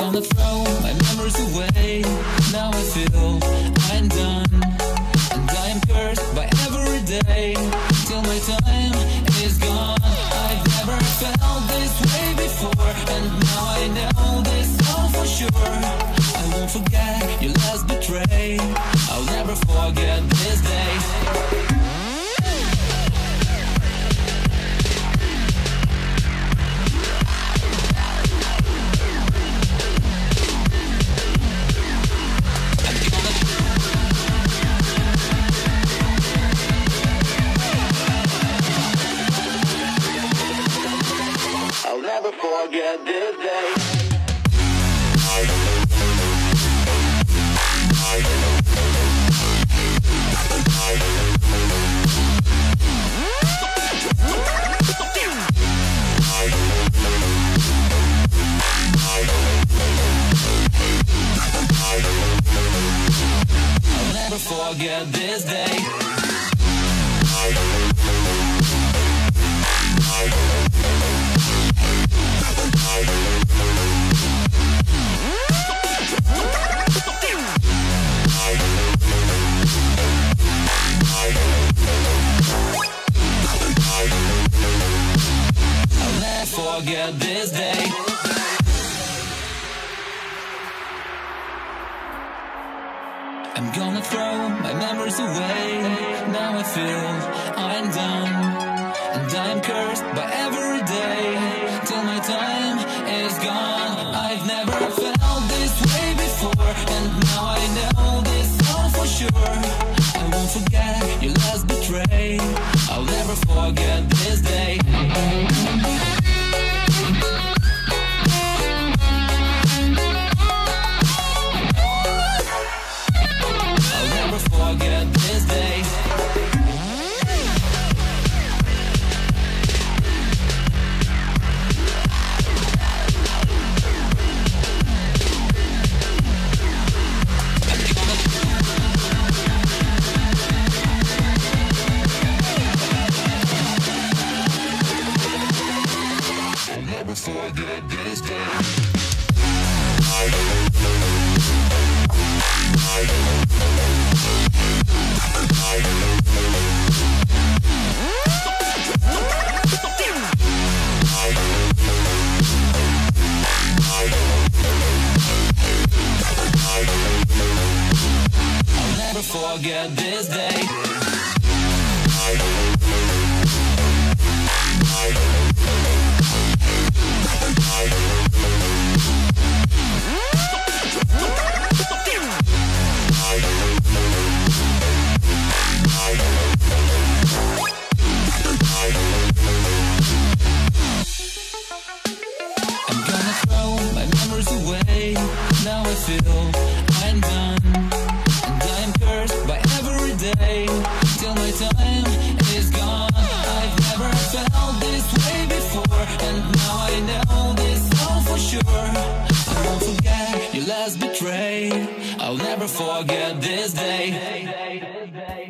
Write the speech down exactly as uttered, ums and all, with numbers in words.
gonna throw my memories away. Now I feel I'm done, and I am cursed by every day till my time is gone. I've never felt this way before, and now I know this all for sure. I won't forget your last betray. I'll never forget this day. I'll never forget this day. I'll never forget this day. I'll never forget this day. I'm gonna throw my memories away. Now I feel I'm done, and I am cursed by every day till my time is gone. I've never felt this way before, and now I know this all for sure. I won't forget your last betray. I'll never forget this day. Forget this day. I'll never forget this day. I'll never forget this day. I'm gonna throw my memories away. Now I feel I'm done, and I am cursed by every day till my time is gone. I've never felt this way before, and now I know this all for sure. I won't forget your last betray. I'll never forget this day.